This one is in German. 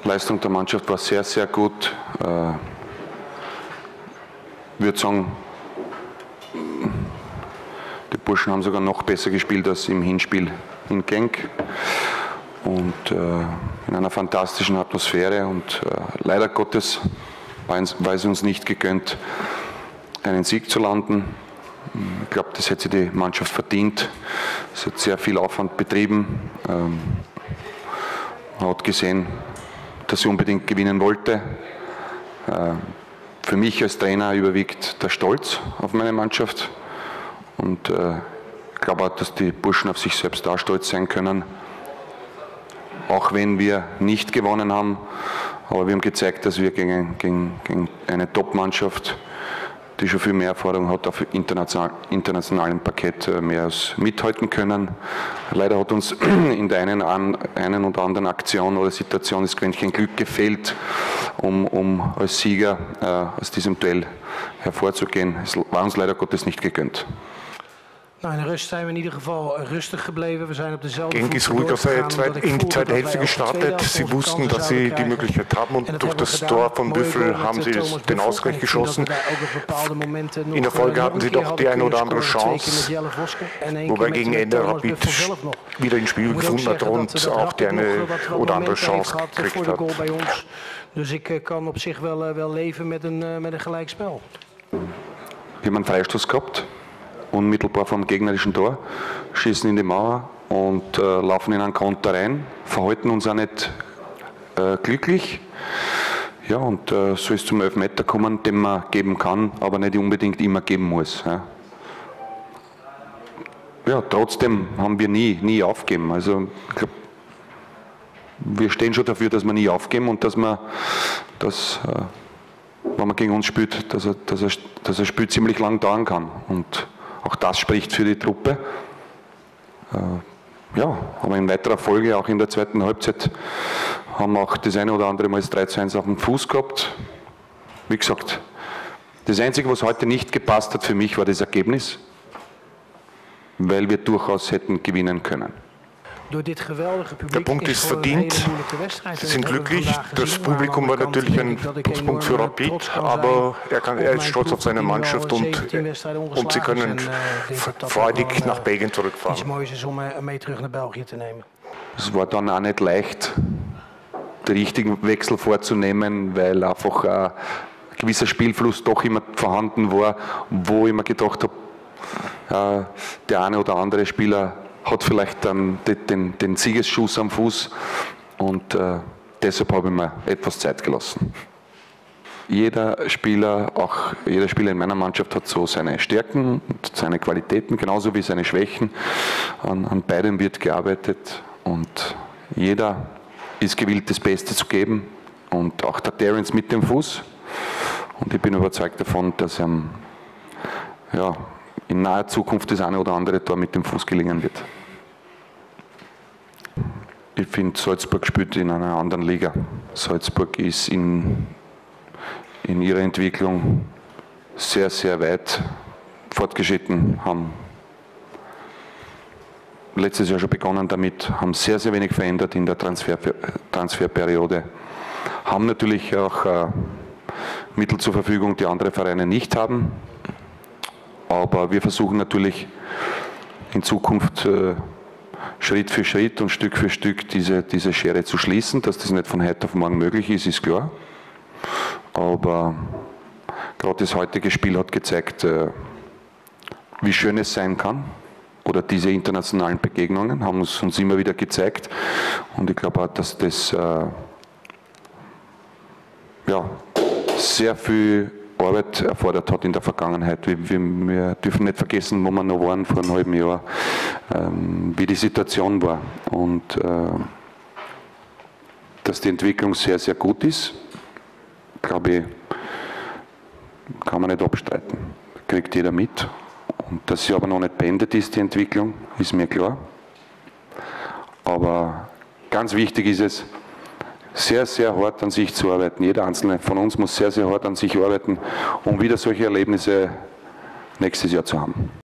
Leistung der Mannschaft war sehr, sehr gut. Ich würde sagen, die Burschen haben sogar noch besser gespielt als im Hinspiel in Genk. Und in einer fantastischen Atmosphäre. Und leider Gottes war es uns nicht gegönnt, einen Sieg zu landen. Ich glaube, das hätte sich die Mannschaft verdient. Es hat sehr viel Aufwand betrieben. Man hat gesehen, dass sie unbedingt gewinnen wollte. Für mich als Trainer überwiegt der Stolz auf meine Mannschaft. Und ich glaube auch, dass die Burschen auf sich selbst auch stolz sein können. Auch wenn wir nicht gewonnen haben. Aber wir haben gezeigt, dass wir gegen eine Top-Mannschaft, die schon viel mehr Erfahrung hat, auf internationalem Parkett mehr als mithalten können. Leider hat uns in der einen oder anderen Aktion oder Situation das Quäntchen Glück gefehlt, um als Sieger aus diesem Duell hervorzugehen. Es war uns leider Gottes nicht gegönnt. Nou, in de rust zijn we in ieder geval rustig gebleven. We zijn op dezelfde Genk ist ruhig in die zweite Hälfte gestartet. Sie wussten, dass sie die Möglichkeit haben und durch das Tor von Büffel haben sie den Ausgleich geschossen. In der Folge hatten sie doch die eine oder andere Chance, wobei gegen Ende Rapid wieder ins Spiel gefunden hat und auch die eine oder andere Chance gekriegt hat. Dus ik kan op zich wel leven met een gelijkspel. Wir haben einen Freistoß gehabt. Unmittelbar vom gegnerischen Tor, schießen in die Mauer und laufen in einen Konter rein, verhalten uns auch nicht glücklich. Ja, und so ist zum Elfmeter kommen, den man geben kann, aber nicht unbedingt immer geben muss. Ja, trotzdem haben wir nie aufgeben. Also ich glaube, wir stehen schon dafür, dass wir nie aufgeben und dass man das, wenn man gegen uns spielt, dass das Spiel ziemlich lang dauern kann. Und auch das spricht für die Truppe. Ja, aber in weiterer Folge, auch in der zweiten Halbzeit, haben wir auch das eine oder andere Mal das 3:1 auf dem Fuß gehabt. Wie gesagt, das Einzige, was heute nicht gepasst hat für mich, war das Ergebnis, weil wir durchaus hätten gewinnen können. Der Punkt ist verdient, sie sind glücklich, das Publikum war natürlich ein Pluspunkt für Rapid, aber er ist stolz auf seine Mannschaft und sie können freudig nach Belgien zurückfahren. Es war dann auch nicht leicht, den richtigen Wechsel vorzunehmen, weil einfach ein gewisser Spielfluss doch immer vorhanden war, wo ich mir gedacht habe, der eine oder andere Spieler hat vielleicht dann den Siegesschuss am Fuß und deshalb habe ich mir etwas Zeit gelassen. Jeder Spieler in meiner Mannschaft hat so seine Stärken und seine Qualitäten, genauso wie seine Schwächen. An beiden wird gearbeitet und jeder ist gewillt, das Beste zu geben und auch der Terence mit dem Fuß. Und ich bin überzeugt davon, dass in naher Zukunft das eine oder andere Tor mit dem Fuß gelingen wird. Ich finde, Salzburg spielt in einer anderen Liga. Salzburg ist in ihrer Entwicklung sehr, sehr weit fortgeschritten, haben letztes Jahr schon begonnen damit, haben sehr, sehr wenig verändert in der Transferperiode, haben natürlich auch Mittel zur Verfügung, die andere Vereine nicht haben. Aber wir versuchen natürlich in Zukunft Schritt für Schritt und Stück für Stück diese Schere zu schließen. Dass das nicht von heute auf morgen möglich ist, ist klar. Aber gerade das heutige Spiel hat gezeigt, wie schön es sein kann. Oder diese internationalen Begegnungen haben uns immer wieder gezeigt. Und ich glaube auch, dass das sehr viel Arbeit erfordert hat in der Vergangenheit. Wir dürfen nicht vergessen, wo wir noch waren vor einem halben Jahr, wie die Situation war. Und dass die Entwicklung sehr, sehr gut ist, glaube ich, kann man nicht abstreiten. Kriegt jeder mit. Und dass sie aber noch nicht beendet ist, die Entwicklung, ist mir klar. Aber ganz wichtig ist es, sehr, sehr hart an sich zu arbeiten. Jeder Einzelne von uns muss sehr, sehr hart an sich arbeiten, um wieder solche Erlebnisse nächstes Jahr zu haben.